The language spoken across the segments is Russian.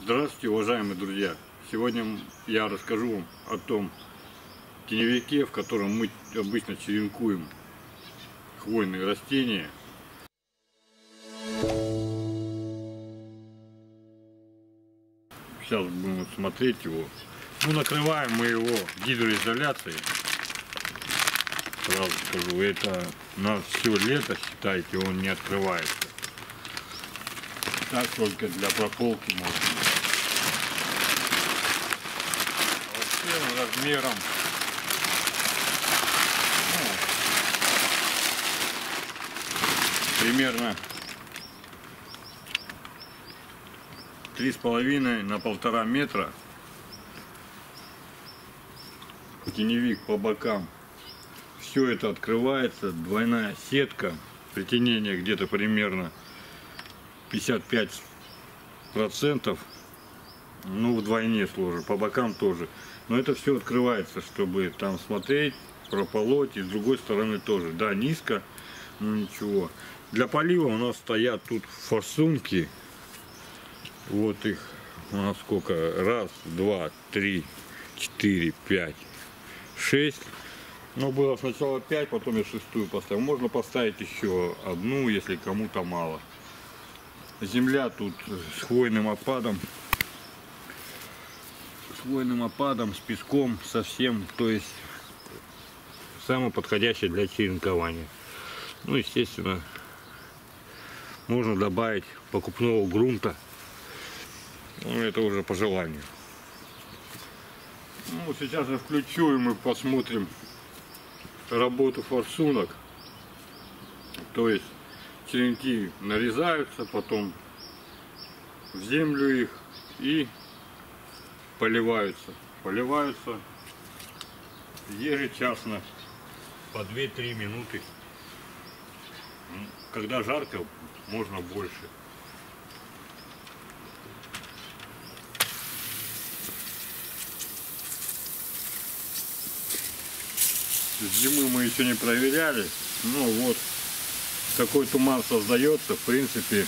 Здравствуйте, уважаемые друзья! Сегодня я расскажу вам о том теневике, в котором мы обычно черенкуем хвойные растения. Сейчас будем смотреть его. Накрываем мы его гидроизоляцией. Сразу скажу, это на все лето, считайте, он не открывается. Так только для прополки можно. Вообще размером примерно 3,5 на 1,5 метра. Теневик по бокам. Все это открывается, двойная сетка, притенение где-то примерно 55%, вдвойне сложно, по бокам тоже. Но это все открывается, чтобы там смотреть, прополоть, и с другой стороны тоже. Да, низко, но ничего. Для полива у нас стоят тут форсунки. Вот их у нас сколько? Раз, два, три, 4, 5, 6. Было сначала 5, потом я 6-ю поставил. Можно поставить еще одну, если кому-то мало. Земля тут с хвойным опадом. С песком совсем. То есть самое подходящее для черенкования. Естественно, можно добавить покупного грунта. Это уже по желанию. Сейчас я включу, и мы посмотрим работу форсунок. То есть черенки нарезаются, потом в землю их и поливаются. Поливаются ежечасно по 2-3 минуты. Когда жарко, можно больше. Зимы мы еще не проверяли, вот такой туман создается. В принципе,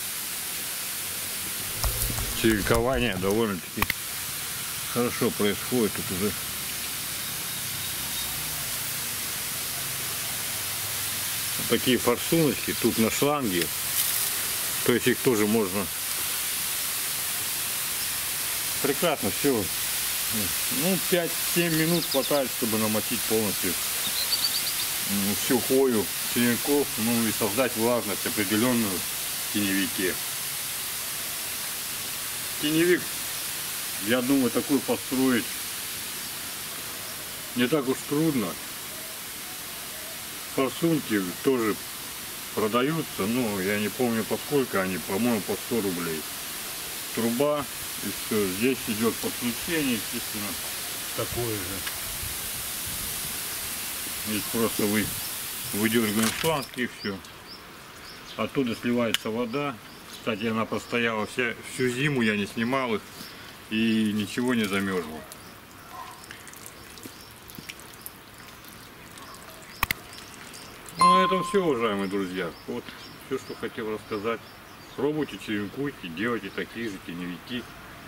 черенкование довольно-таки хорошо происходит. Тут уже вот такие форсуночки тут на шланге, то есть их тоже можно прекрасно все. 5-7 минут хватает, чтобы намочить полностью всю хвою черенков, и создать влажность определенную в теневике. Теневик, я думаю, такой построить не так уж трудно. Форсунки тоже продаются, я не помню по сколько они, по-моему, по 100 рублей. Труба. И все, здесь идет подключение, естественно, такое же. Здесь просто выдергиваем шланг и все. Оттуда сливается вода. Кстати, она простояла всю зиму, я не снимал их, и ничего не замерзло. На этом все, уважаемые друзья. Вот все, что хотел рассказать. Пробуйте, черенкуйте, делайте такие же теневики.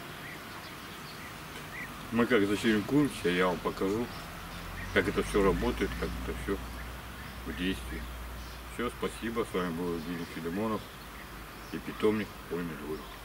Мы как зачеренкуемся, я вам покажу, как это все работает, как это все в действии. Все, спасибо. С вами был Евгений Филимонов и питомник хвойный двор.